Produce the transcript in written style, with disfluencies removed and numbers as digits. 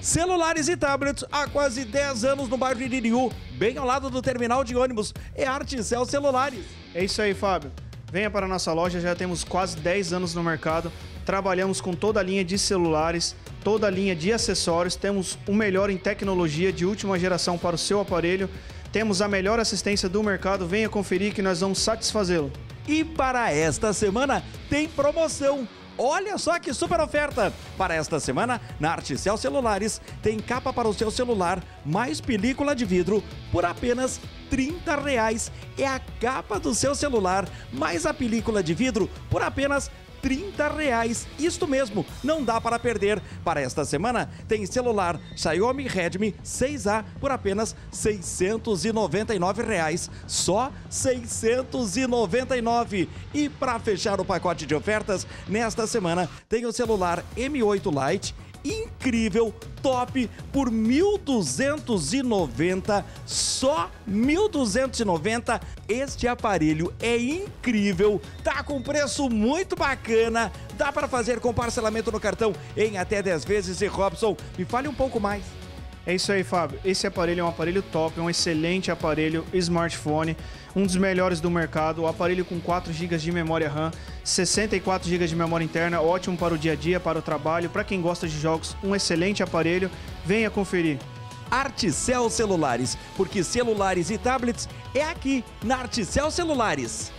Celulares e tablets há quase 10 anos no bairro Iririú, bem ao lado do terminal de ônibus. É Articel Celulares. É isso aí, Fábio. Venha para a nossa loja, já temos quase 10 anos no mercado. Trabalhamos com toda a linha de celulares, toda a linha de acessórios. Temos o melhor em tecnologia de última geração para o seu aparelho. Temos a melhor assistência do mercado. Venha conferir que nós vamos satisfazê-lo. E para esta semana tem promoção. Olha só que super oferta! Para esta semana, na Articel Celulares, tem capa para o seu celular, mais película de vidro, por apenas R$30. É a capa do seu celular, mais a película de vidro, por apenas R$30. Isto mesmo, não dá para perder. Para esta semana, tem celular Xiaomi Redmi 6A por apenas R$699. Só R$699. E para fechar o pacote de ofertas, nesta semana tem o celular M8 Lite incrível, top, por R$1.290, só R$1.290. Este aparelho é incrível, tá com preço muito bacana, dá para fazer com parcelamento no cartão em até 10 vezes. E Robson, me fale um pouco mais. É isso aí, Fábio. Esse aparelho é um aparelho top, um excelente aparelho smartphone, um dos melhores do mercado. O aparelho com 4 GB de memória RAM, 64 GB de memória interna, ótimo para o dia a dia, para o trabalho, para quem gosta de jogos, um excelente aparelho. Venha conferir. Articel Celulares, porque celulares e tablets é aqui na Articel Celulares.